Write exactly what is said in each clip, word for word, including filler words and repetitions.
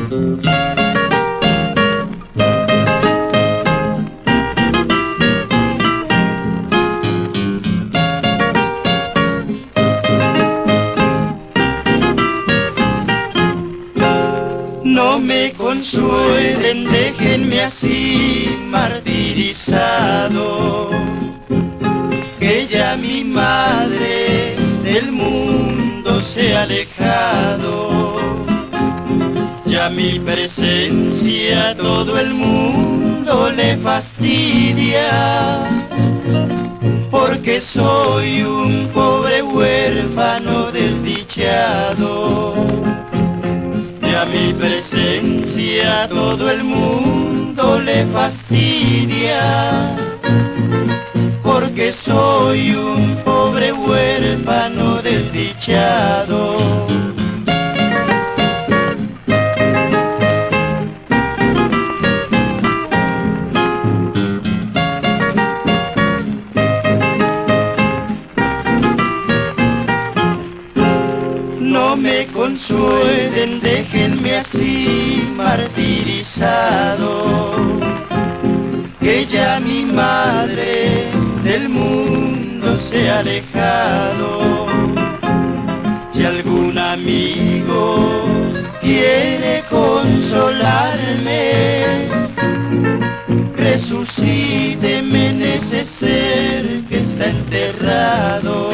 No me consuelen, déjenme así martirizado, que ya mi madre del mundo se ha alejado. Ya mi presencia todo el mundo le fastidia, porque soy un pobre huérfano desdichado. Ya mi presencia todo el mundo le fastidia, porque soy un pobre huérfano desdichado. No me consuelen, déjenme así martirizado, que ya mi madre del mundo se ha alejado. Si algún amigo quiere consolarme, resucíteme en ese ser que está enterrado.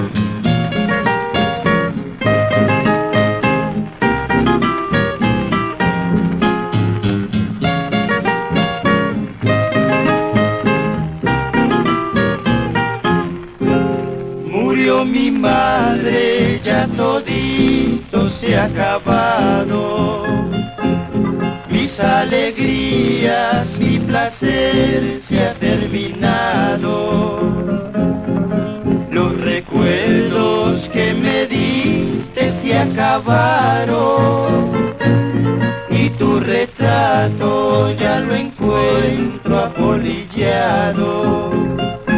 Murió mi madre, ya todito se ha acabado. Mis alegrías, mi placer se ha terminado. Los recuerdos que me diste se acabaron, y tu retrato ya lo encuentro apolillado.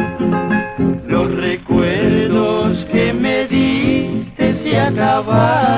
Los recuerdos que me diste se acabaron,